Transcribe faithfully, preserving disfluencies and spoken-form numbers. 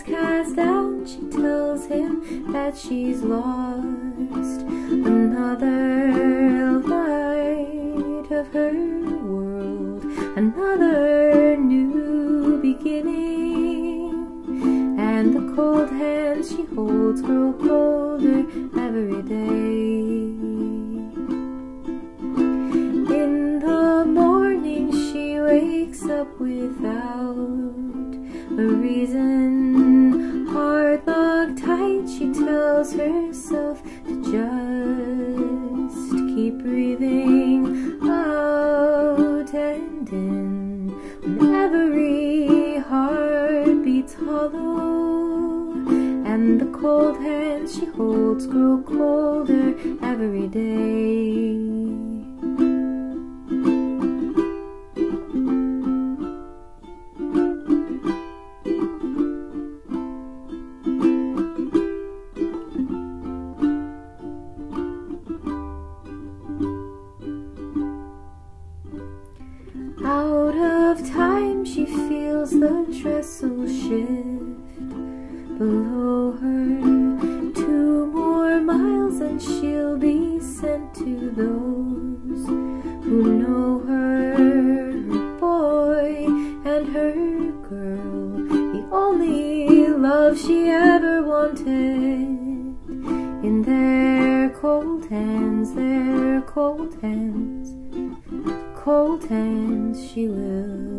gets cast down, she tells him that she's lost another light of her world, another new beginning. And the cold hands she holds grow colder every day. In the morning she wakes up without a reason. Heart locked tight, she tells herself to just keep breathing out and in. When every heart beats hollow, and the cold hands she holds grow colder every day. Out of time she feels the trestle shift below her. Two more miles and she'll be sent to those who know her, her boy and her girl, the only love she ever wanted. In their cold hands, their cold hands, cold hands she will